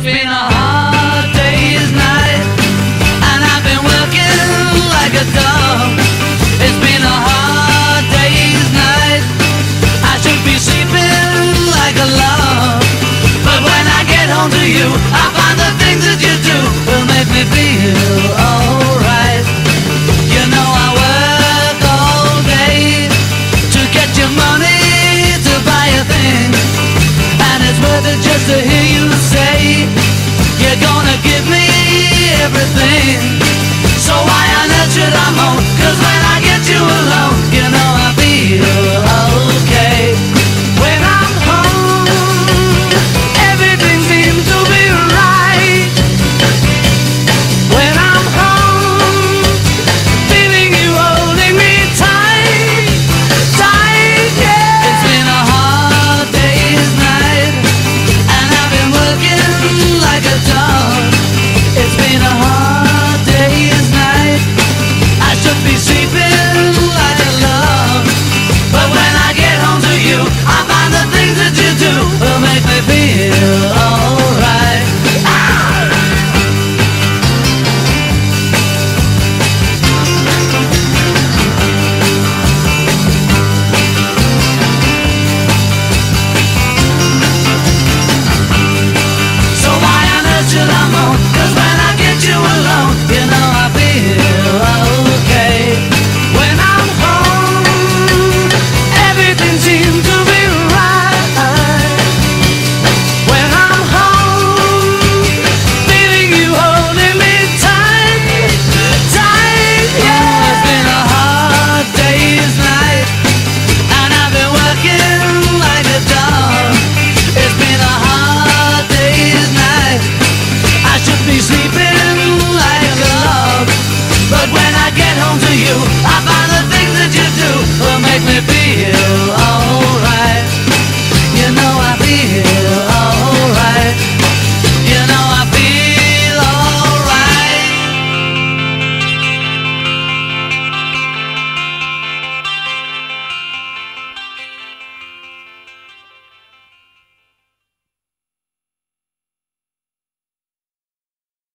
been a hard day's night, and I've been working like a dog. It's been a hard day's night, I should be sleeping like a log. But when I get home to you, I find the things that you do will make me feel alright. You know I work all day to get your money to buy a thing, and it's worth it just to hear you say you're gonna give me everything. So why on earth should I moan? 'Cause when I get you alone, you know I feel okay. When I'm home, everything seems to be right. When I'm home, feeling you holding me tight, tight, yeah. It's been a hard day's night, and I've been working like a dog. It's been a hard day's night, I should be sleeping like a log. But when I get home to you, I find the things that you do will make me feel alright. So why on earth should I moan? 'Cause when I get you alone, you know I feel okay. When I'm home, everything seems to be right. When I'm home, feeling you holding me tight, tight, yeah. It's been a hard day's night, and I've been working like a dog. It's been a hard day's night, I should be sleeping like a log. But when I get home to you, I find the things that you do will make me feel alright.